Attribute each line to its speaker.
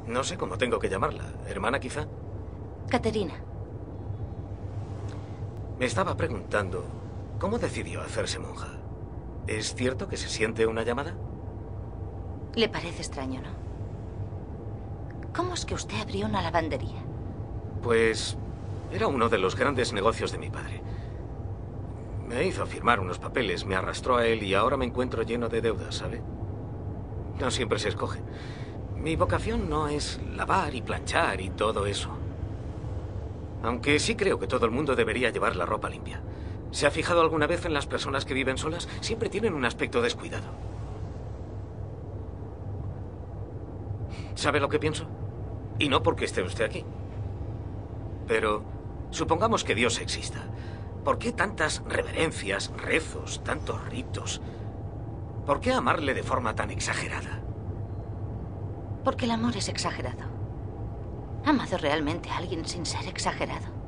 Speaker 1: No sé cómo tengo que llamarla. ¿Hermana, quizá?
Speaker 2: Caterina.
Speaker 1: Me estaba preguntando, ¿cómo decidió hacerse monja? ¿Es cierto que se siente una llamada?
Speaker 2: Le parece extraño, ¿no? ¿Cómo es que usted abrió una lavandería?
Speaker 1: Pues era uno de los grandes negocios de mi padre. Me hizo firmar unos papeles, me arrastró a él y ahora me encuentro lleno de deudas, ¿sabe? No siempre se escoge. Mi vocación no es lavar y planchar y todo eso. Aunque sí creo que todo el mundo debería llevar la ropa limpia. ¿Se ha fijado alguna vez en las personas que viven solas? Siempre tienen un aspecto descuidado. ¿Sabe lo que pienso? Y no porque esté usted aquí. Pero supongamos que Dios exista. ¿Por qué tantas reverencias, rezos, tantos ritos? ¿Por qué amarle de forma tan exagerada?
Speaker 2: Porque el amor es exagerado. ¿Ha amado realmente a alguien sin ser exagerado?